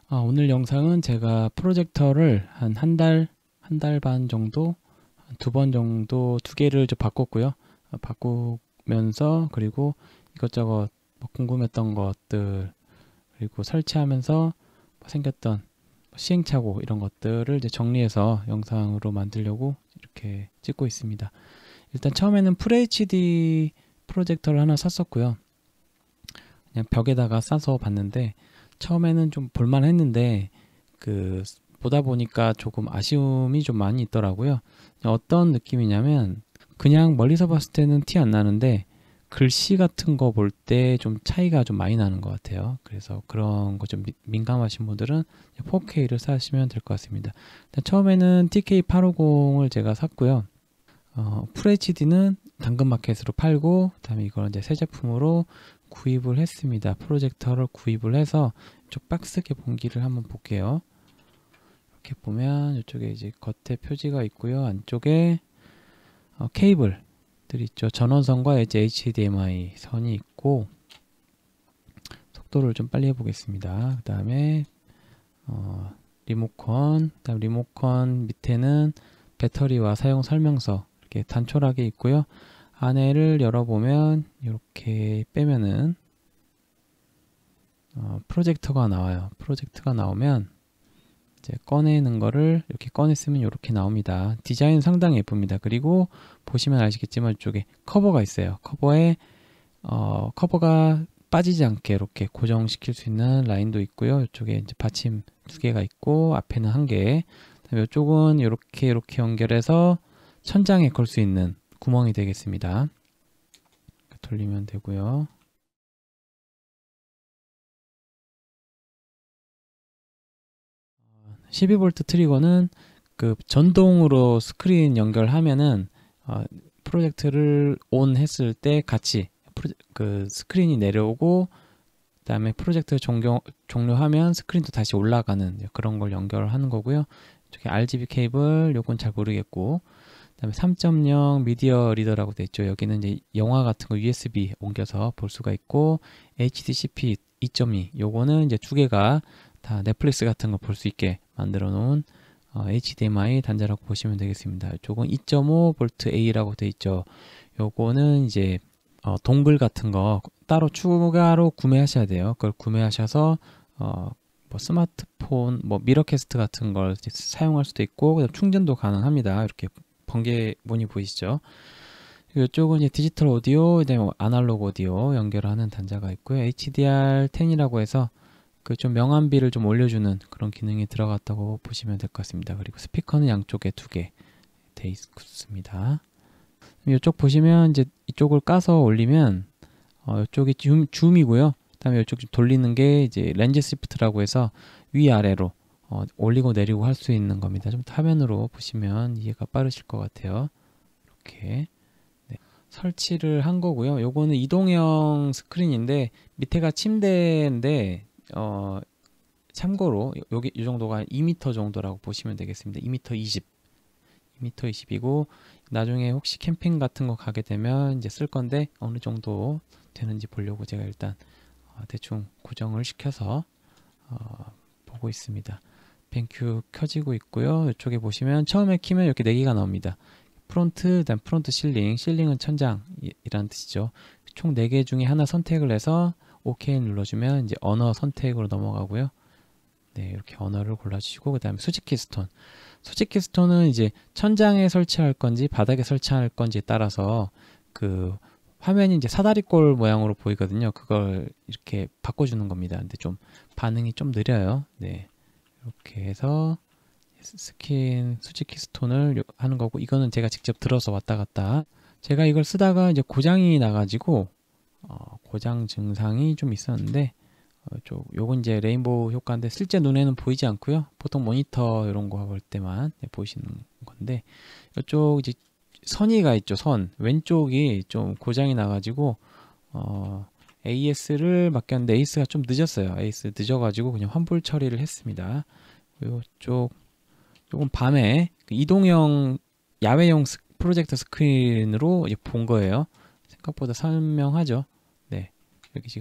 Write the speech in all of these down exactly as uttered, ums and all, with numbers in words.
아, 오늘 영상은 제가 프로젝터를 한 한 달, 한 달 반 정도, 두 번 정도 두 개를 좀 바꿨고요. 아, 바꾸면서 그리고 이것저것 뭐 궁금했던 것들 그리고 설치하면서 뭐 생겼던 뭐 시행착오 이런 것들을 이제 정리해서 영상으로 만들려고 이렇게 찍고 있습니다. 일단 처음에는 FHD 프로젝터를 하나 샀었고요. 그냥 벽에다가 싸서 봤는데 처음에는 좀 볼만 했는데 그 보다 보니까 조금 아쉬움이 좀 많이 있더라고요. 어떤 느낌이냐면 그냥 멀리서 봤을 때는 티 안 나는데 글씨 같은 거 볼 때 좀 차이가 좀 많이 나는 것 같아요. 그래서 그런 거 좀 민감하신 분들은 포케이를 사시면 될 것 같습니다. 처음에는 티케이 팔백오십을 제가 샀고요. 어, FHD는 당근마켓으로 팔고 그다음에 이걸 이제 새 제품으로 구입을 했습니다. 프로젝터를 구입을 해서 이쪽 박스계 봉기를 한번 볼게요. 이렇게 보면 이쪽에 이제 겉에 표지가 있고요. 안쪽에 어, 케이블들 있죠. 전원선과 이제 에이치디엠아이 선이 있고 속도를 좀 빨리 해보겠습니다. 그 다음에 어, 리모컨, 그다음 리모컨 밑에는 배터리와 사용 설명서 이렇게 단촐하게 있고요. 안에를 열어보면 이렇게 빼면은 어, 프로젝터가 나와요. 프로젝터가 나오면 이제 꺼내는 거를 이렇게 꺼냈으면 이렇게 나옵니다. 디자인 상당히 예쁩니다. 그리고 보시면 아시겠지만 이쪽에 커버가 있어요. 커버에 어, 커버가 빠지지 않게 이렇게 고정시킬 수 있는 라인도 있고요. 이쪽에 이제 받침 두 개가 있고 앞에는 한 개. 이쪽은 이렇게 이렇게 연결해서 천장에 걸 수 있는 구멍이 되겠습니다. 돌리면 되고요. 십이 볼트 트리거는 그 전동으로 스크린 연결하면은 어, 프로젝트를 온 했을 때 같이 프로, 그 스크린이 내려오고 그다음에 프로젝트 종료, 종료하면 스크린도 다시 올라가는 그런 걸 연결하는 거고요. 이쪽에 알지비 케이블 요건 잘 모르겠고 그다음에 삼 점 영 미디어 리더라고 돼 있죠. 여기는 이제 영화 같은 거 유에스비 옮겨서 볼 수가 있고 에이치디씨피 이 점 이 요거는 이제 두 개가 다 넷플릭스 같은 거 볼 수 있게 만들어 놓은 어, 에이치디엠아이 단자라고 보시면 되겠습니다. 이쪽은 이 점 오 볼트 A라고 돼 있죠. 요거는 이제 어, 동글 같은 거 따로 추가로 구매하셔야 돼요. 그걸 구매하셔서 어, 뭐 스마트폰, 뭐 미러캐스트 같은 걸 사용할 수도 있고 충전도 가능합니다. 이렇게 번개문이 보이시죠? 이쪽은 이제 디지털 오디오, 그다음에 아날로그 오디오 연결하는 단자가 있고요. 에이치디알 텐이라고 해서 그 좀 명암비를 좀 올려주는 그런 기능이 들어갔다고 보시면 될 것 같습니다. 그리고 스피커는 양쪽에 두 개 돼 있습니다. 이쪽 보시면 이제 이쪽을 까서 올리면 어, 이쪽이 줌, 줌이고요. 그다음에 이쪽 돌리는 게 이제 렌즈 시프트라고 해서 위아래로 어, 올리고 내리고 할 수 있는 겁니다. 좀 화면으로 보시면 이해가 빠르실 것 같아요. 이렇게 네. 설치를 한 거고요. 요거는 이동형 스크린인데 밑에가 침대인데 어, 참고로 여기 이 정도가 이 미터 정도라고 보시면 되겠습니다. 이 미터 이십, 이 미터 이십이고 나중에 혹시 캠핑 같은 거 가게 되면 이제 쓸 건데 어느 정도 되는지 보려고 제가 일단 어, 대충 고정을 시켜서 어, 보고 있습니다. 뱅큐 켜지고 있고요. 이쪽에 보시면 처음에 키면 이렇게 네 개가 나옵니다. 프론트, 그다음 프론트 실링, 실링은 천장이라는 뜻이죠. 총 네 개 중에 하나 선택을 해서 오케이 눌러주면 이제 언어 선택으로 넘어가고요. 네, 이렇게 언어를 골라주시고 그 다음에 수직 키스톤. 수직 키스톤은 이제 천장에 설치할 건지 바닥에 설치할 건지에 따라서 그 화면이 이제 사다리꼴 모양으로 보이거든요. 그걸 이렇게 바꿔주는 겁니다. 근데 좀 반응이 좀 느려요. 네, 이렇게 해서 스킨 수직 키스톤을 하는 거고 이거는 제가 직접 들어서 왔다 갔다. 제가 이걸 쓰다가 이제 고장이 나가지고 어, 고장 증상이 좀 있었는데 어, 쪽 요건 이제 레인보우 효과인데 실제 눈에는 보이지 않고요. 보통 모니터 이런 거 볼 때만 네, 보이시는 건데 이쪽 이제 선이가 있죠. 선 왼쪽이 좀 고장이 나가지고 어, 에이에스를 맡겼는데 에이에스가 좀 늦었어요. 에이에스 늦어가지고 그냥 환불 처리를 했습니다. 이쪽 요건 밤에 그 이동형 야외용 스, 프로젝터 스크린으로 이제 본 거예요. 생각보다 선명하죠. 네, 여기 지금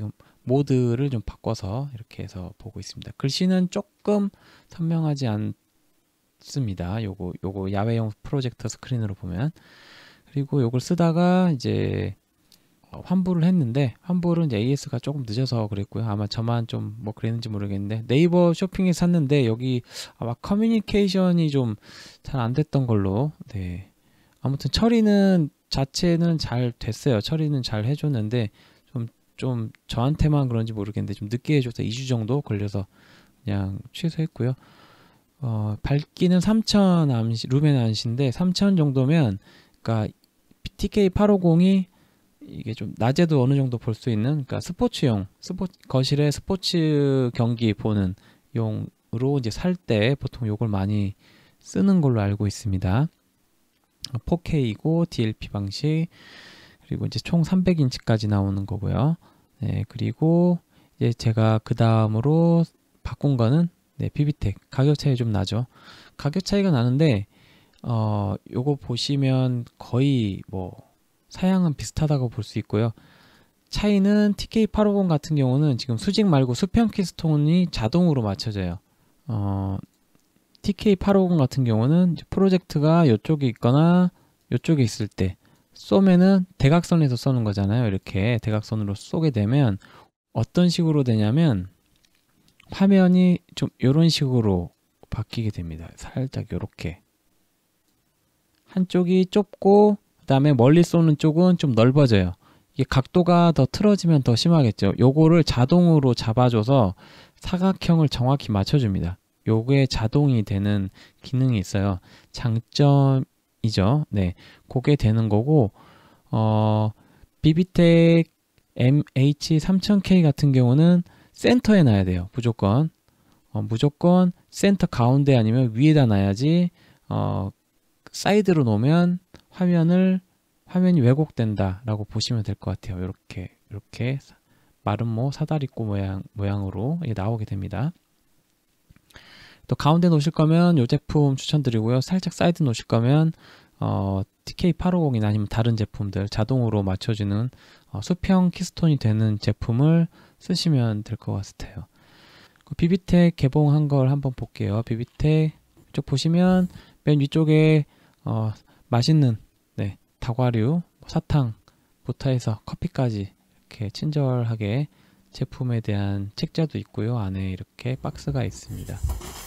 모드를 좀 바꿔서 이렇게 해서 보고 있습니다. 글씨는 조금 선명하지 않습니다. 요거 요거 야외용 프로젝터 스크린으로 보면. 그리고 요걸 쓰다가 이제 환불을 했는데, 환불은 이제 에이에스가 조금 늦어서 그랬고요. 아마 저만 좀 뭐 그랬는지 모르겠는데, 네이버 쇼핑에 샀는데 여기 아마 커뮤니케이션이 좀 잘 안 됐던 걸로. 네. 아무튼 처리는 자체는 잘 됐어요. 처리는 잘 해줬는데 좀 좀 저한테만 그런지 모르겠는데 좀 늦게 해줘서 이 주 정도 걸려서 그냥 취소했고요. 어, 밝기는 삼천 암시, 루멘 암시인데 삼천 정도면, 그러니까 티케이 팔백오십이 이게 좀 낮에도 어느 정도 볼 수 있는, 그러니까 스포츠용, 스포 거실에 스포츠 경기 보는 용으로 이제 살 때 보통 요걸 많이 쓰는 걸로 알고 있습니다. 포케이고 디엘피 방식, 그리고 이제 총 삼백 인치까지 나오는 거고요. 네, 그리고 이제 제가 그 다음으로 바꾼 거는 네, 비비텍. 가격 차이 좀 나죠. 가격 차이가 나는데 어 요거 보시면 거의 뭐 사양은 비슷하다고 볼 수 있고요. 차이는 티케이 팔백오십 같은 경우는 지금 수직 말고 수평 키스톤이 자동으로 맞춰져요. 어, 티케이 팔백오십 같은 경우는 프로젝트가 이쪽에 있거나 이쪽에 있을 때 쏘면은 대각선에서 쏘는 거잖아요. 이렇게 대각선으로 쏘게 되면 어떤 식으로 되냐면 화면이 좀 이런 식으로 바뀌게 됩니다. 살짝 이렇게 한쪽이 좁고 그 다음에 멀리 쏘는 쪽은 좀 넓어져요. 이게 각도가 더 틀어지면 더 심하겠죠. 요거를 자동으로 잡아줘서 사각형을 정확히 맞춰줍니다. 요게 자동이 되는 기능이 있어요. 장점이죠. 네, 그게 되는 거고, 어, 비비텍 엠에이치 삼천 케이 같은 경우는 센터에 놔야 돼요. 무조건. 어, 무조건 센터 가운데 아니면 위에다 놔야지, 어, 사이드로 놓으면 화면을 화면이 왜곡된다 라고 보시면 될 것 같아요. 이렇게 이렇게 마름모 사다리꼬 모양, 모양으로 나오게 됩니다. 또 가운데 놓으실 거면 이 제품 추천드리고요. 살짝 사이드 놓으실 거면 어, 티케이 팔백오십이나 아니면 다른 제품들 자동으로 맞춰주는 어, 수평 키스톤이 되는 제품을 쓰시면 될 것 같아요. 비비텍 개봉한 걸 한번 볼게요. 비비텍 이쪽 보시면 맨 위쪽에 어, 맛있는 네, 다과류, 사탕부터 해서 커피까지 이렇게 친절하게 제품에 대한 책자도 있고요. 안에 이렇게 박스가 있습니다.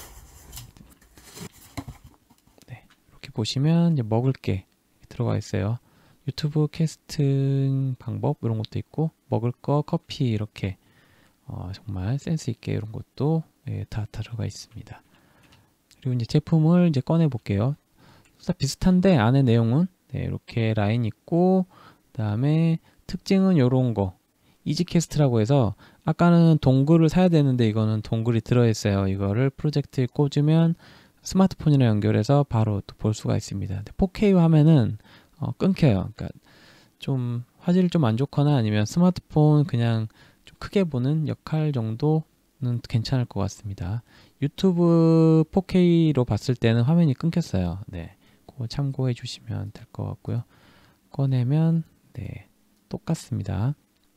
네, 이렇게 보시면 이제 먹을 게 들어가 있어요. 유튜브 캐스팅 방법 이런 것도 있고, 먹을 거, 커피 이렇게 어, 정말 센스 있게 이런 것도 예, 다 들어가 있습니다. 그리고 이제 제품을 이제 꺼내 볼게요. 비슷한데 안에 내용은 네, 이렇게 라인 있고, 그 다음에 특징은 이런 거 이지캐스트라고 해서, 아까는 동글을 사야 되는데 이거는 동글이 들어있어요. 이거를 프로젝트에 꽂으면 스마트폰이랑 연결해서 바로 또 볼 수가 있습니다. 포케이 화면은 어, 끊겨요. 그러니까 좀 화질이 좀 안 좋거나 아니면 스마트폰 그냥 좀 크게 보는 역할 정도는 괜찮을 것 같습니다. 유튜브 포케이로 봤을 때는 화면이 끊겼어요. 네, 그거 참고해 주시면 될 것 같고요. 꺼내면 네, 똑같습니다.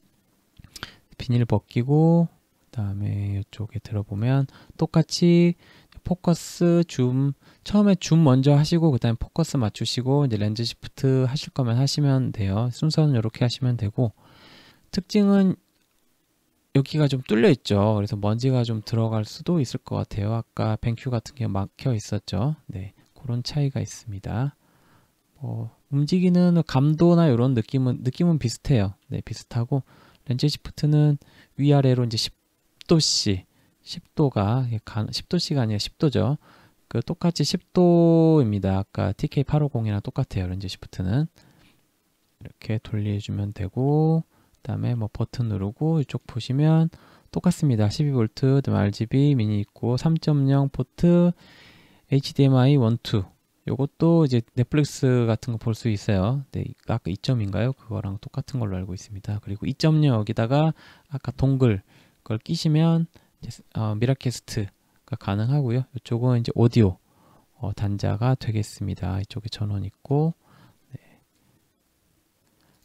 비닐 벗기고, 그 다음에 이쪽에 들어보면 똑같이 포커스, 줌, 처음에 줌 먼저 하시고 그 다음에 포커스 맞추시고 이제 렌즈 시프트 하실 거면 하시면 돼요. 순서는 이렇게 하시면 되고, 특징은 여기가 좀 뚫려 있죠. 그래서 먼지가 좀 들어갈 수도 있을 것 같아요. 아까 뱅큐 같은 게 막혀 있었죠. 네, 그런 차이가 있습니다. 어, 움직이는 감도나 이런 느낌은 느낌은 비슷해요. 네, 비슷하고, 렌즈 시프트는 위아래로 이제 십 도씩, 십 도가 십 도씩 아니라 십 도죠. 그 똑같이 십 도입니다. 아까 티케이 팔백오십이랑 똑같아요. 렌즈 시프트는 이렇게 돌려주면 되고, 그다음에 뭐 버튼 누르고 이쪽 보시면 똑같습니다. 십이 볼트, 그다음에 알지비 미니 있고, 삼 점 영 포트, 에이치디엠아이 일, 이. 요것도 이제 넷플릭스 같은 거 볼 수 있어요. 네, 아까 이 점인가요? 그거랑 똑같은 걸로 알고 있습니다. 그리고 이 점 영 여기다가 아까 동글 그걸 끼시면 이제 어, 미라캐스트가 가능하고요. 이쪽은 이제 오디오 어, 단자가 되겠습니다. 이쪽에 전원 있고, 네.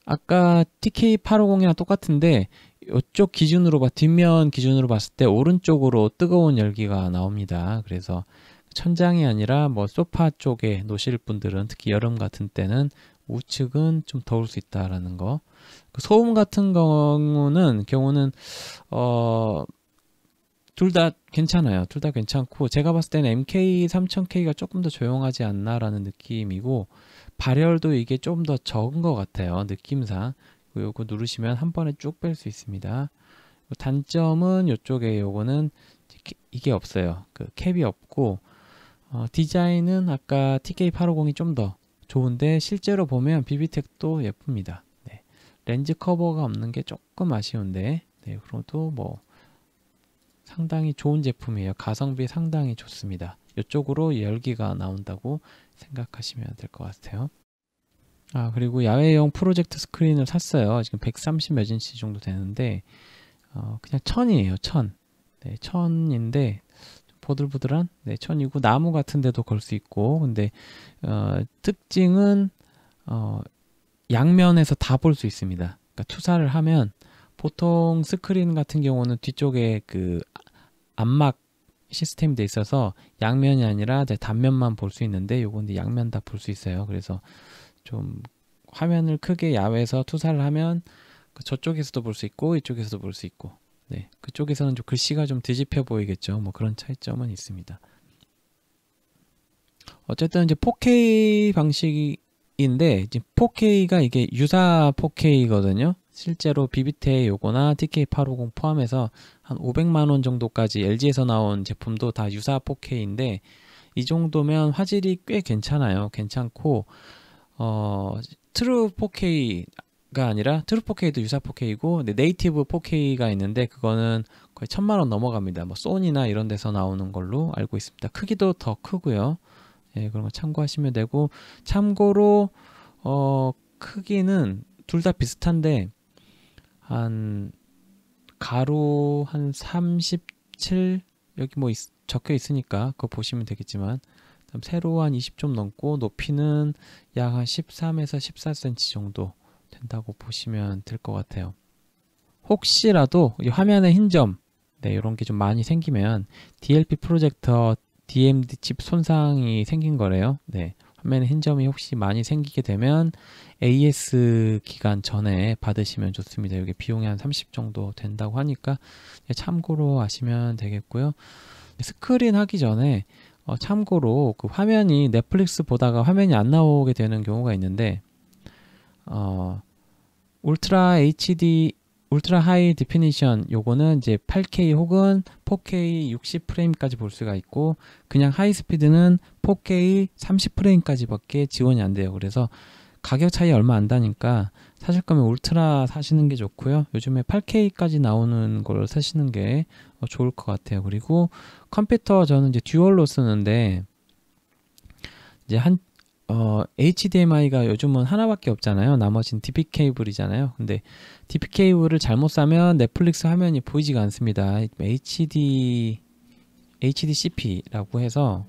아까 티케이 팔백오십이랑 똑같은데 이쪽 기준으로 봐 뒷면 기준으로 봤을 때 오른쪽으로 뜨거운 열기가 나옵니다. 그래서 천장이 아니라 뭐 소파 쪽에 놓으실 분들은 특히 여름 같은 때는 우측은 좀 더울 수 있다라는 거. 그 소음 같은 경우는 경우는 어 둘 다 괜찮아요. 둘 다 괜찮고 제가 봤을 때는 엠케이 삼천 케이가 조금 더 조용하지 않나라는 느낌이고 발열도 이게 좀 더 적은 것 같아요. 느낌상. 요거 누르시면 한 번에 쭉 뺄 수 있습니다. 단점은 이쪽에 요거는 이게 없어요. 그 캡이 없고 어, 디자인은 아까 티케이 팔백오십이 좀 더 좋은데 실제로 보면 비비텍도 예쁩니다. 네. 렌즈 커버가 없는 게 조금 아쉬운데 네, 그래도 뭐 상당히 좋은 제품이에요. 가성비 상당히 좋습니다. 이쪽으로 열기가 나온다고 생각하시면 될 것 같아요. 아 그리고 야외용 프로젝트 스크린을 샀어요. 지금 백삼십 몇 인치 정도 되는데 어, 그냥 천이에요. 천. 네, 천인데 보들보들한 네, 천이고 나무 같은 데도 걸 수 있고 근데 어, 특징은 어, 양면에서 다 볼 수 있습니다. 그러니까 투사를 하면 보통 스크린 같은 경우는 뒤쪽에 그 암막 시스템이 돼 있어서 양면이 아니라 단면만 볼 수 있는데 요건 양면 다 볼 수 있어요. 그래서 좀 화면을 크게 야외에서 투사를 하면 저쪽에서도 볼 수 있고 이쪽에서도 볼 수 있고 네, 그쪽에서는 좀 글씨가 좀 뒤집혀 보이겠죠. 뭐 그런 차이점은 있습니다. 어쨌든 이제 포케이 방식인데 지금 포케이가 이게 유사 포케이거든요. 실제로 비비텍 요거나 티케이 팔백오십 포함해서 한 오백만 원 정도까지 엘지에서 나온 제품도 다 유사 포케이인데 이 정도면 화질이 꽤 괜찮아요. 괜찮고 어, 트루 포케이가 아니라 트루 포케이도 유사 포케이고 네이티브 포케이가 있는데 그거는 거의 천만 원 넘어갑니다. 뭐 소니나 이런 데서 나오는 걸로 알고 있습니다. 크기도 더 크고요. 예, 그런 거 참고하시면 되고 참고로 어, 크기는 둘 다 비슷한데 한 가로 한 삼십칠 여기 뭐 있, 적혀 있으니까 그거 보시면 되겠지만 세로 한 이십 좀 넘고 높이는 약 한 십삼에서 십사 센티미터 정도 된다고 보시면 될 것 같아요. 혹시라도 이 화면에 흰점 네, 이런 게 좀 많이 생기면 디엘피 프로젝터 디엠디 칩 손상이 생긴 거래요. 네, 화면에 흰점이 혹시 많이 생기게 되면 에이에스 기간 전에 받으시면 좋습니다. 이게 비용이 한 삼십 정도 된다고 하니까 참고로 아시면 되겠고요. 스크린 하기 전에 어, 참고로 그 화면이 넷플릭스 보다가 화면이 안 나오게 되는 경우가 있는데 어, 울트라 에이치디 울트라 하이 디피니션 요거는 이제 팔 케이 혹은 사 케이 육십 프레임까지 볼 수가 있고 그냥 하이 스피드는 사 케이 삼십 프레임까지 밖에 지원이 안 돼요. 그래서 가격 차이 얼마 안 나니까 사실 거면 울트라 사시는 게 좋고요. 요즘에 팔 케이까지 나오는 걸 사시는 게 좋을 것 같아요. 그리고 컴퓨터 저는 이제 듀얼로 쓰는데 이제 한 어, 에이치디엠아이가 요즘은 하나밖에 없잖아요. 나머지는 디피 케이블이잖아요. 근데 디피 케이블을 잘못 사면 넷플릭스 화면이 보이지가 않습니다. 에이치디 에이치디씨피라고 해서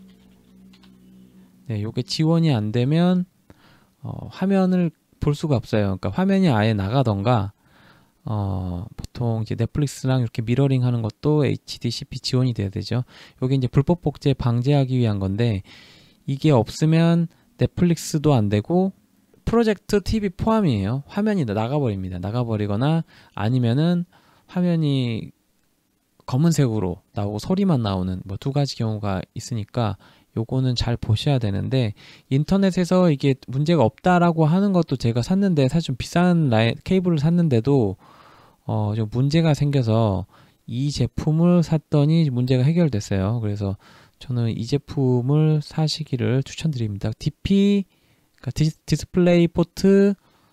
네, 요게 지원이 안 되면 어, 화면을 볼 수가 없어요. 그러니까 화면이 아예 나가던가 어, 보통 이제 넷플릭스랑 이렇게 미러링 하는 것도 에이치디씨피 지원이 돼야 되죠. 요게 이제 불법 복제 방지하기 위한 건데 이게 없으면 넷플릭스도 안 되고 프로젝트 티비 포함이에요. 화면이 나가버립니다. 나가버리거나 아니면은 화면이 검은색으로 나오고 소리만 나오는 뭐 두 가지 경우가 있으니까 요거는 잘 보셔야 되는데 인터넷에서 이게 문제가 없다라고 하는 것도 제가 샀는데 사실 좀 비싼 라인, 케이블을 샀는데도 어, 좀 문제가 생겨서 이 제품을 샀더니 문제가 해결됐어요. 그래서 저는 이 제품을 사시기를 추천드립니다. 디피 그러니까 디, 디스플레이 포트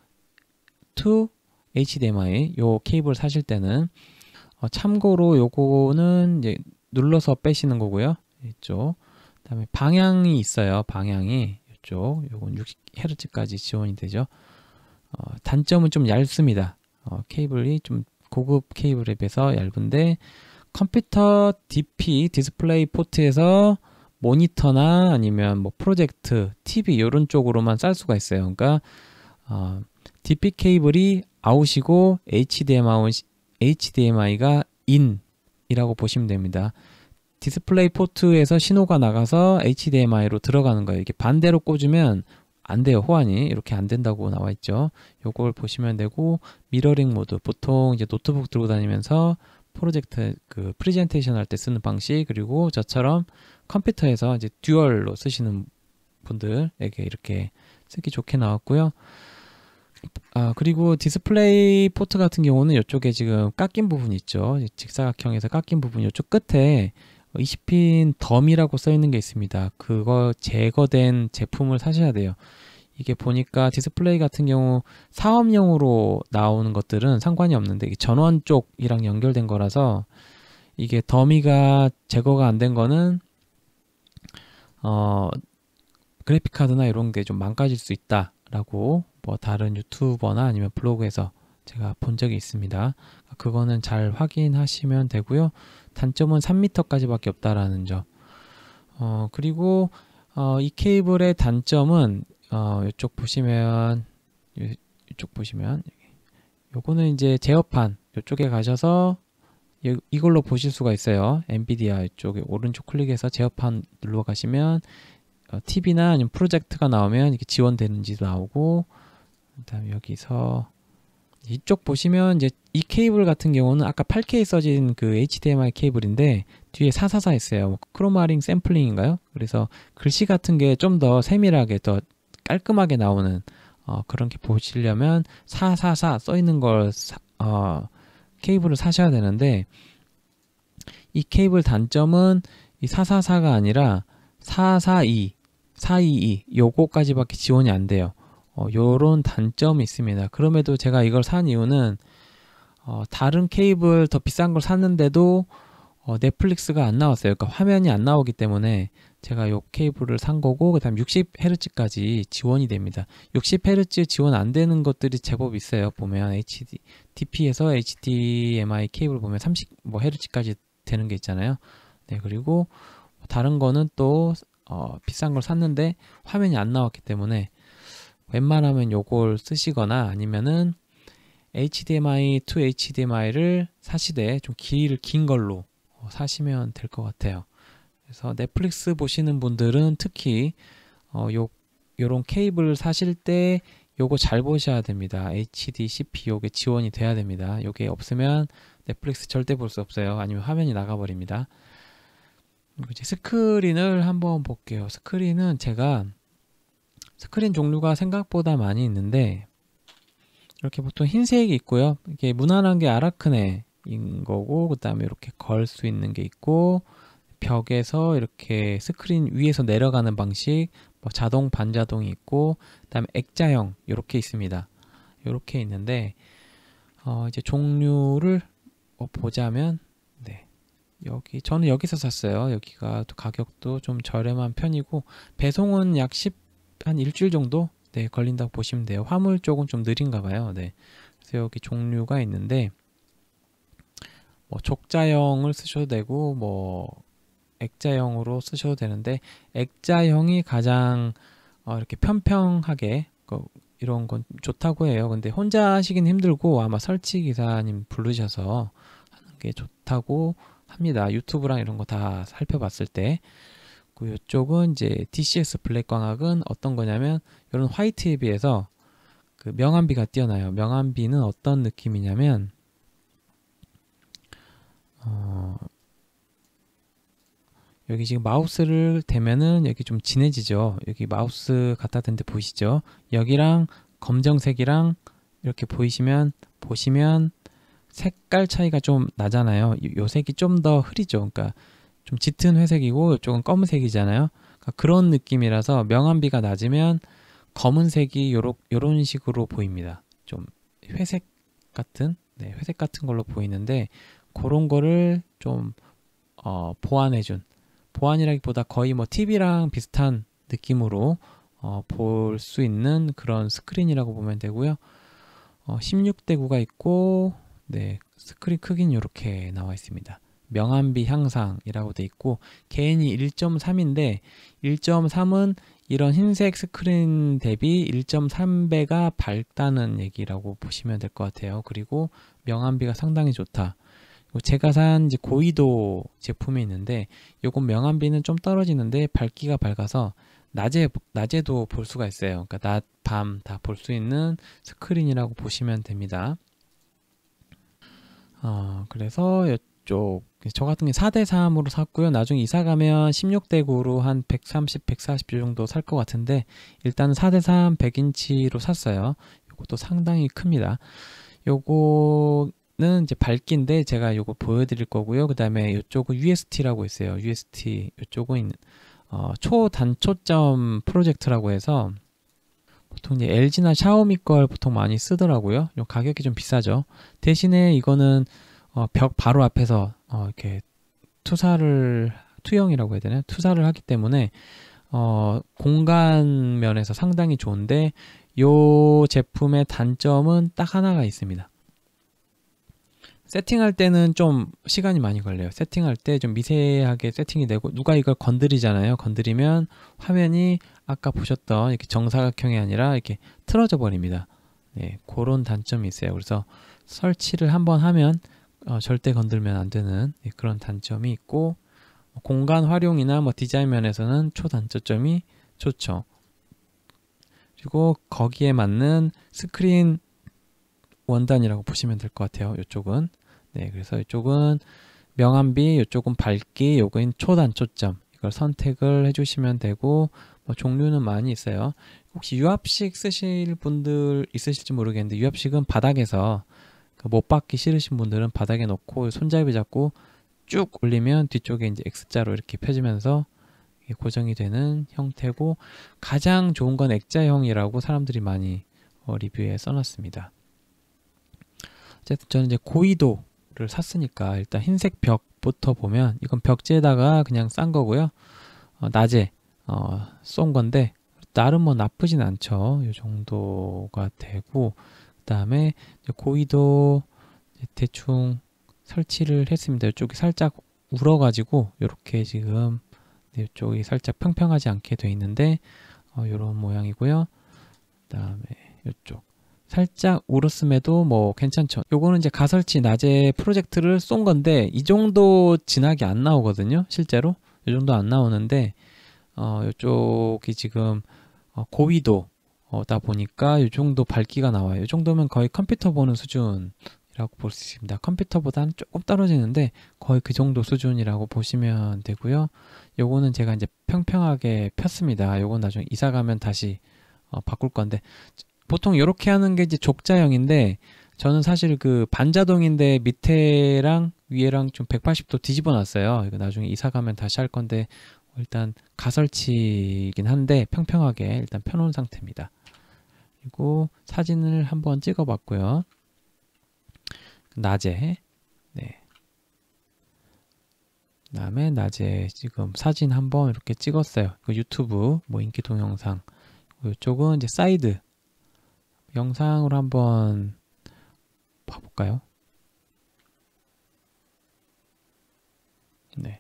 투 에이치디엠아이 요 케이블 사실 때는 어, 참고로 요거는 이제 눌러서 빼시는 거고요. 이쪽. 그다음에 방향이 있어요. 방향이 이쪽. 요건 육십 헤르츠까지 지원이 되죠. 어, 단점은 좀 얇습니다. 어, 케이블이 좀 고급 케이블에 비해서 얇은데 컴퓨터 디피 디스플레이 포트에서 모니터나 아니면 뭐 프로젝트, 티비 이런 쪽으로만 쌀 수가 있어요. 그러니까 어, 디피 케이블이 아웃이고 에이치디엠아이, 에이치디엠아이가 인이라고 보시면 됩니다. 디스플레이 포트에서 신호가 나가서 에이치디엠아이로 들어가는 거예요. 이게 반대로 꽂으면 안 돼요. 호환이 이렇게 안 된다고 나와 있죠. 요걸 보시면 되고, 미러링 모드, 보통 이제 노트북 들고 다니면서 프로젝트 그 프레젠테이션 할 때 쓰는 방식, 그리고 저처럼 컴퓨터에서 이제 듀얼로 쓰시는 분들에게 이렇게 쓰기 좋게 나왔고요. 아, 그리고 디스플레이 포트 같은 경우는 이쪽에 지금 깎인 부분이 있죠. 직사각형에서 깎인 부분 이쪽 끝에 이십 핀 덤이라고 써 있는 게 있습니다. 그거 제거된 제품을 사셔야 돼요. 이게 보니까 디스플레이 같은 경우 사업용으로 나오는 것들은 상관이 없는데 전원 쪽이랑 연결된 거라서 이게 더미가 제거가 안 된 거는 어 그래픽 카드나 이런 게 좀 망가질 수 있다라고 뭐 다른 유튜버나 아니면 블로그에서 제가 본 적이 있습니다. 그거는 잘 확인하시면 되고요. 단점은 삼 미터까지밖에 없다라는 점. 어 그리고 어, 이 케이블의 단점은 어, 이쪽 보시면 이쪽 보시면 요거는 이제 제어판 이쪽에 가셔서 이, 이걸로 보실 수가 있어요. 엔비디아 이쪽에 오른쪽 클릭해서 제어판 눌러 가시면 어, 티비나 아니면 프로젝트가 나오면 이게 지원되는지도 나오고, 그다음에 여기서 이쪽 보시면 이제 이 케이블 같은 경우는 아까 팔 케이 써진 그 에이치디엠아이 케이블인데 뒤에 사사사 있어요. 뭐 크로마링 샘플링인가요? 그래서 글씨 같은 게 좀 더 세밀하게 더 깔끔하게 나오는 어, 그런 게 보시려면 사사사 써 있는 걸 사, 어, 케이블을 사셔야 되는데, 이 케이블 단점은 이 사사사가 아니라 사사이, 사이이 요거까지밖에 지원이 안 돼요. 어, 요런 단점이 있습니다. 그럼에도 제가 이걸 산 이유는 어, 다른 케이블 더 비싼 걸 샀는데도 어, 넷플릭스가 안 나왔어요. 그러니까 화면이 안 나오기 때문에 제가 요 케이블을 산 거고, 그 다음 육십 헤르츠까지 지원이 됩니다. 육십 헤르츠 지원 안 되는 것들이 제법 있어요. 보면 에이치디, 디피에서 에이치디엠아이 케이블 보면 삼십 뭐 헤르츠까지 되는 게 있잖아요. 네, 그리고 다른 거는 또 어, 비싼 걸 샀는데 화면이 안 나왔기 때문에 웬만하면 요걸 쓰시거나 아니면은 에이치디엠아이 투 에이치디엠아이를 사시되 좀 길이를 긴 걸로 어, 사시면 될 것 같아요. 그래서 넷플릭스 보시는 분들은 특히 어, 요 요런 케이블 사실 때 요거 잘 보셔야 됩니다. 에이치디씨피 요게 지원이 돼야 됩니다. 요게 없으면 넷플릭스 절대 볼 수 없어요. 아니면 화면이 나가버립니다. 그리고 이제 스크린을 한번 볼게요. 스크린은 제가 스크린 종류가 생각보다 많이 있는데, 이렇게 보통 흰색이 있고요. 이게 무난한 게 아라크네인 거고, 그 다음에 이렇게 걸 수 있는 게 있고, 벽에서 이렇게 스크린 위에서 내려가는 방식, 뭐 자동 반자동이 있고, 그 다음에 액자형 이렇게 있습니다. 이렇게 있는데 어, 이제 종류를 어, 보자면, 네, 여기 저는 여기서 샀어요. 여기가 또 가격도 좀 저렴한 편이고 배송은 약 십, 한 일주일 정도 네, 걸린다고 보시면 돼요. 화물 쪽은 좀 느린가 봐요. 네, 그래서 여기 종류가 있는데 뭐 족자형을 쓰셔도 되고 뭐 액자형으로 쓰셔도 되는데, 액자형이 가장 어, 이렇게 평평하게 그, 이런 건 좋다고 해요. 근데 혼자 하시긴 힘들고 아마 설치 기사님 부르셔서 하는 게 좋다고 합니다. 유튜브랑 이런 거 다 살펴봤을 때. 그 이쪽은 이제 디씨에스 블랙 광학은 어떤 거냐면, 이런 화이트에 비해서 그 명암비가 뛰어나요. 명암비는 어떤 느낌이냐면 어, 여기 지금 마우스를 대면은 여기 좀 진해지죠. 여기 마우스 갖다 댄 데 보이시죠? 여기랑 검정색이랑 이렇게 보이시면 보시면 색깔 차이가 좀 나잖아요. 요 색이 좀 더 흐리죠. 그러니까 좀 짙은 회색이고 이쪽은 검은색이잖아요. 그러니까 그런 느낌이라서 명암비가 낮으면 검은색이 요러, 요런 식으로 보입니다. 좀 회색 같은, 네, 회색 같은 걸로 보이는데, 그런 거를 좀 어, 보완해준, 보완이라기보다 거의 뭐 티비랑 비슷한 느낌으로 어, 볼 수 있는 그런 스크린이라고 보면 되고요. 어, 십육 대 구가 있고, 네, 스크린 크기는 이렇게 나와 있습니다. 명암비 향상이라고 돼 있고, 개인이 일 점 삼인데 일 점 삼은 이런 흰색 스크린 대비 일 점 삼 배가 밝다는 얘기라고 보시면 될 것 같아요. 그리고 명암비가 상당히 좋다. 제가 산 이제 고이도 제품이 있는데 요건 명암비는 좀 떨어지는데 밝기가 밝아서 낮에 낮에도 볼 수가 있어요. 그러니까 낮, 밤 다 볼 수 있는 스크린이라고 보시면 됩니다. 어, 그래서 이쪽 저 같은 게 사 대 삼으로 샀고요. 나중에 이사 가면 십육 대 구로 한 백삼십, 백사십 정도 살 것 같은데 일단은 사 대 삼 백 인치로 샀어요. 이것도 상당히 큽니다. 요거는 이제 밝기인데 제가 요거 보여드릴 거고요. 그 다음에 이쪽은 유에스티라고 있어요. 유에스티 이쪽은 어, 초단초점 프로젝트라고 해서 보통 이제 엘지나 샤오미 걸 보통 많이 쓰더라고요. 요 가격이 좀 비싸죠. 대신에 이거는 어, 벽 바로 앞에서 어, 이렇게 투사를 투영이라고 해야 되나요? 투사를 하기 때문에 어, 공간 면에서 상당히 좋은데 요 제품의 단점은 딱 하나가 있습니다. 세팅할 때는 좀 시간이 많이 걸려요. 세팅할 때 좀 미세하게 세팅이 되고 누가 이걸 건드리잖아요. 건드리면 화면이 아까 보셨던 이렇게 정사각형이 아니라 이렇게 틀어져 버립니다. 네, 그런 단점이 있어요. 그래서 설치를 한번 하면 어, 절대 건들면 안 되는 네, 그런 단점이 있고 공간 활용이나 뭐 디자인 면에서는 초단점이 좋죠. 그리고 거기에 맞는 스크린 원단이라고 보시면 될 것 같아요. 이쪽은 네, 그래서 이쪽은 명암비, 이쪽은 밝기, 요건 초단초점 이걸 선택을 해주시면 되고 뭐 종류는 많이 있어요. 혹시 유압식 쓰실 분들 있으실지 모르겠는데 유압식은 바닥에서 못 받기 싫으신 분들은 바닥에 놓고 손잡이 잡고 쭉 올리면 뒤쪽에 이제 X자로 이렇게 펴지면서 고정이 되는 형태고 가장 좋은 건 액자형이라고 사람들이 많이 어, 리뷰에 써놨습니다. 어쨌든 저는 이제 고이도를 샀으니까 일단 흰색 벽부터 보면 이건 벽지에다가 그냥 싼 거고요. 어, 낮에 어, 쏜 건데 나름 뭐 나쁘진 않죠. 이 정도가 되고 그 다음에 고이도 대충 설치를 했습니다. 이쪽이 살짝 울어가지고 이렇게 지금 이쪽이 살짝 평평하지 않게 돼 있는데 어, 이런 모양이고요. 그 다음에 이쪽 살짝 울었음에도 뭐 괜찮죠. 요거는 이제 가설치 낮에 프로젝트를 쏜 건데 이 정도 진하게 안 나오거든요. 실제로 이 정도 안 나오는데 어, 이쪽이 지금 어, 고위도다 보니까 이 정도 밝기가 나와요. 이 정도면 거의 컴퓨터 보는 수준이라고 볼 수 있습니다. 컴퓨터보다는 조금 떨어지는데 거의 그 정도 수준이라고 보시면 되고요. 요거는 제가 이제 평평하게 폈습니다. 요건 나중에 이사 가면 다시 어, 바꿀 건데 보통 이렇게 하는 게 이제 족자형인데 저는 사실 그 반자동인데 밑에랑 위에랑 좀 백팔십 도 뒤집어 놨어요. 이거 나중에 이사 가면 다시 할 건데 일단 가설치이긴 한데 평평하게 일단 펴놓은 상태입니다. 그리고 사진을 한번 찍어 봤고요. 낮에 네. 그 다음에 낮에 지금 사진 한번 이렇게 찍었어요. 유튜브 뭐 인기 동영상 이쪽은 이제 사이드 영상으로 한번 봐볼까요? 네.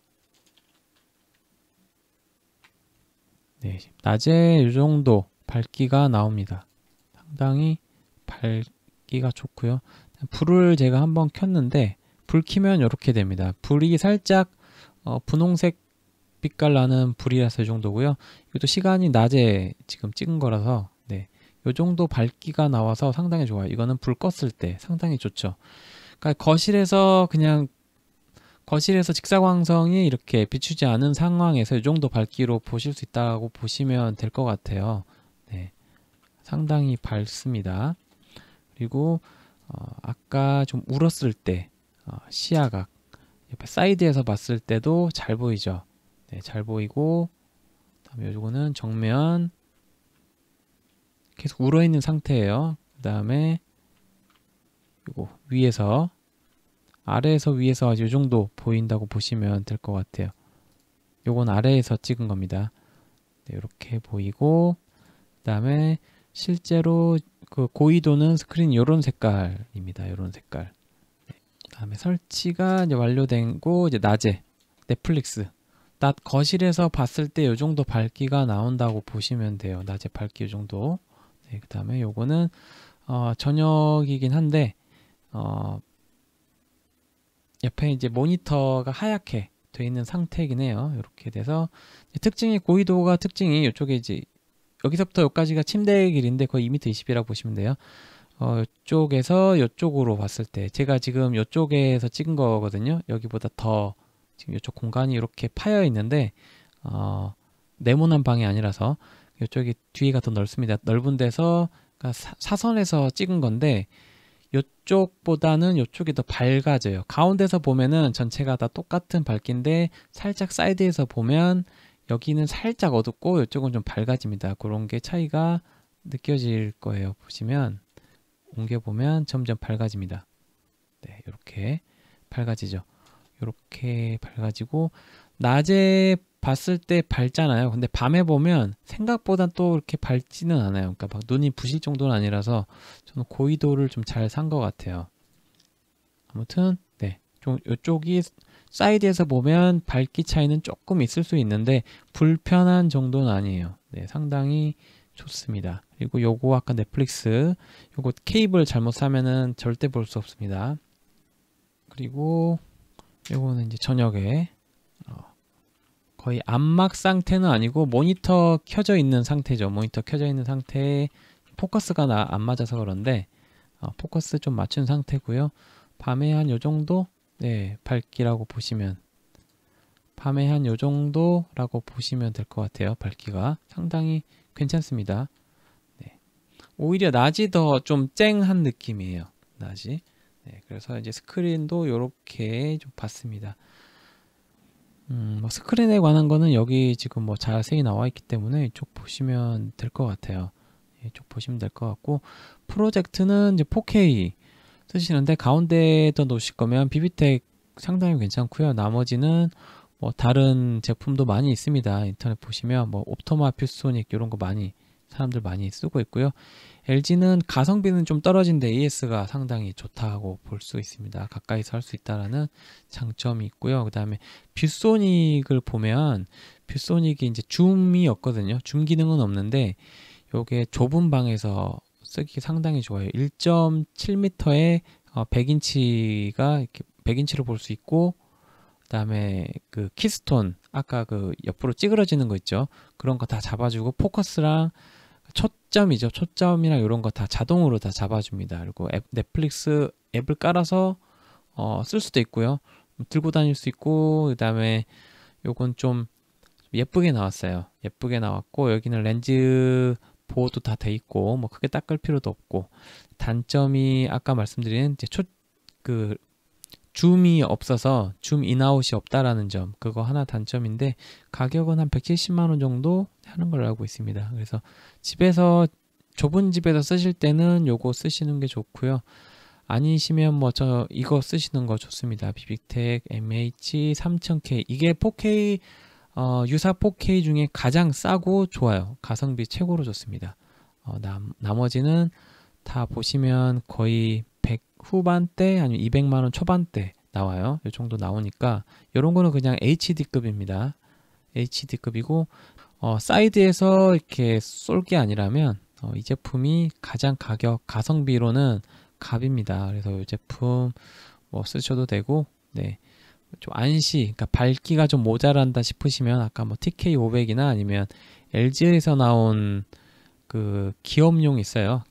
네. 낮에 이 정도 밝기가 나옵니다. 상당히 밝기가 좋고요. 불을 제가 한번 켰는데 불 켜면 이렇게 됩니다. 불이 살짝 어, 분홍색 빛깔 나는 불이라서 이 정도고요. 이것도 시간이 낮에 지금 찍은 거라서 네. 요 정도 밝기가 나와서 상당히 좋아요. 이거는 불 껐을 때 상당히 좋죠. 그러니까 거실에서 그냥 거실에서 직사광선이 이렇게 비추지 않은 상황에서 이 정도 밝기로 보실 수 있다고 보시면 될 것 같아요. 네, 상당히 밝습니다. 그리고 어, 아까 좀 울었을 때 어, 시야각 옆에 사이드에서 봤을 때도 잘 보이죠. 네, 잘 보이고 그다음에 요거는 정면 계속 울어있는 상태예요. 그 다음에 요거 위에서 아래에서 위에서 이 정도 보인다고 보시면 될 것 같아요. 요건 아래에서 찍은 겁니다. 네, 이렇게 보이고 그 다음에 실제로 그 고위도는 스크린 요런 색깔입니다. 요런 색깔. 네, 그 다음에 설치가 이제 완료되고 이제 낮에 넷플릭스 낮 거실에서 봤을 때 요 정도 밝기가 나온다고 보시면 돼요. 낮에 밝기 요 정도. 네, 그 다음에 요거는 어, 저녁이긴 한데 어, 옆에 이제 모니터가 하얗게 돼 있는 상태이긴 해요. 이렇게 돼서 특징이 고위도가 특징이 이쪽에 이제 여기서부터 여기까지가 침대 길인데 거의 이 미터 이십이라고 보시면 돼요. 어, 이쪽에서 이쪽으로 봤을 때 제가 지금 이쪽에서 찍은 거거든요. 여기보다 더 지금 이쪽 공간이 이렇게 파여 있는데 어, 네모난 방이 아니라서 이쪽이 뒤가 더 넓습니다. 넓은 데서 그러니까 사, 사선에서 찍은 건데 이쪽보다는 이쪽이 더 밝아져요. 가운데서 보면은 전체가 다 똑같은 밝기인데 살짝 사이드에서 보면 여기는 살짝 어둡고 이쪽은 좀 밝아집니다. 그런 게 차이가 느껴질 거예요. 보시면 옮겨보면 점점 밝아집니다. 네, 이렇게 밝아지죠. 이렇게 밝아지고 낮에 봤을 때 밝잖아요. 근데 밤에 보면 생각보다 또 이렇게 밝지는 않아요. 그러니까 막 눈이 부실 정도는 아니라서 저는 고위도를 좀 잘 산 것 같아요. 아무튼 네, 좀 이쪽이 사이드에서 보면 밝기 차이는 조금 있을 수 있는데 불편한 정도는 아니에요. 네, 상당히 좋습니다. 그리고 요거 아까 넷플릭스 요거 케이블 잘못 사면은 절대 볼 수 없습니다. 그리고 요거는 이제 저녁에 어, 거의 암막 상태는 아니고 모니터 켜져 있는 상태죠. 모니터 켜져 있는 상태에 포커스가 나, 안 맞아서 그런데 어, 포커스 좀 맞춘 상태고요. 밤에 한 요정도 네, 밝기라고 보시면 밤에 한 요정도라고 보시면 될 것 같아요. 밝기가 상당히 괜찮습니다. 네. 오히려 낮이 더 좀 쨍한 느낌이에요. 낮이. 네, 그래서 이제 스크린도 이렇게 좀 봤습니다. 음, 뭐 스크린에 관한 거는 여기 지금 뭐 자세히 나와 있기 때문에 이쪽 보시면 될 것 같아요. 이쪽 보시면 될 것 같고 프로젝트는 이제 포케이 쓰시는데 가운데에다 놓으실 거면 비비텍 상당히 괜찮고요. 나머지는 뭐 다른 제품도 많이 있습니다. 인터넷 보시면 뭐 옵토마 퓨소닉 이런 거 많이 사람들 많이 쓰고 있고요. 엘지는 가성비는 좀 떨어진데 에이에스가 상당히 좋다고 볼 수 있습니다. 가까이서 할 수 있다라는 장점이 있고요. 그 다음에 뷰소닉을 보면 뷰소닉이 이제 줌이 없거든요. 줌 기능은 없는데 요게 좁은 방에서 쓰기 상당히 좋아요. 일 점 칠 미터에 어, 백 인치가 이렇게 백 인치로 볼 수 있고 그 다음에 그 키스톤 아까 그 옆으로 찌그러지는 거 있죠. 그런 거 다 잡아주고 포커스랑 초점이죠. 초점이랑 이런 거 다 자동으로 다 잡아줍니다. 그리고 앱, 넷플릭스 앱을 깔아서 어, 쓸 수도 있고요. 들고 다닐 수 있고 그 다음에 요건 좀 예쁘게 나왔어요. 예쁘게 나왔고 여기는 렌즈 보호도 다 돼 있고 뭐 크게 닦을 필요도 없고 단점이 아까 말씀드린 이제 초 그 줌이 없어서 줌 인아웃이 없다라는 점 그거 하나 단점인데 가격은 한 백칠십만 원 정도 하는 걸로 알고 있습니다. 그래서 집에서 좁은 집에서 쓰실 때는 요거 쓰시는 게 좋고요. 아니시면 뭐 저 이거 쓰시는 거 좋습니다. 비비텍 엠에이치 삼천 케이 이게 포케이 어, 유사 포케이 중에 가장 싸고 좋아요. 가성비 최고로 좋습니다. 어, 남, 나머지는 다 보시면 거의 백 후반대 아니면 이백만 원 초반대 나와요. 이 정도 나오니까 이런 거는 그냥 에이치디급입니다. 에이치디급이고 어, 사이드에서 이렇게 쏠 게 아니라면 어, 이 제품이 가장 가격 가성비로는 갑입니다. 그래서 이 제품 뭐 쓰셔도 되고 네. 좀 안시, 그러니까 밝기가 좀 모자란다 싶으시면 아까 뭐 티케이 오백이나 아니면 엘지에서 나온 그 기업용 있어요.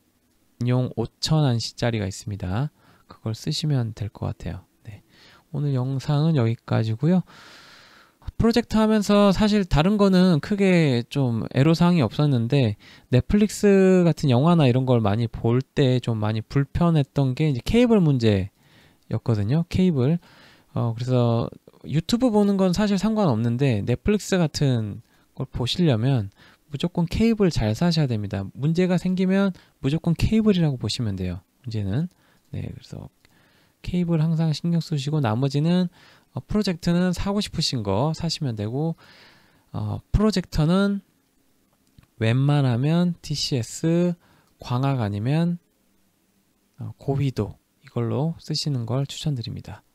기업용 오천 안시짜리가 있습니다. 그걸 쓰시면 될 것 같아요. 네. 오늘 영상은 여기까지고요. 프로젝트 하면서 사실 다른 거는 크게 좀 애로사항이 없었는데 넷플릭스 같은 영화나 이런 걸 많이 볼 때 좀 많이 불편했던 게 이제 케이블 문제였거든요. 케이블. 어, 그래서 유튜브 보는 건 사실 상관없는데 넷플릭스 같은 걸 보시려면 무조건 케이블 잘 사셔야 됩니다. 문제가 생기면 무조건 케이블이라고 보시면 돼요. 문제는. 네, 그래서 케이블 항상 신경 쓰시고 나머지는 어, 프로젝트는 사고 싶으신 거 사시면 되고 어, 프로젝터는 웬만하면 티씨에스 광학 아니면 어, 고위도 이걸로 쓰시는 걸 추천드립니다.